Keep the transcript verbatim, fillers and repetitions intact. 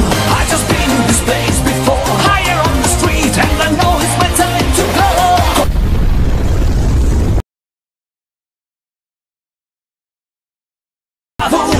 I just been in this place before. Higher on the street, and I know it's my time to go. The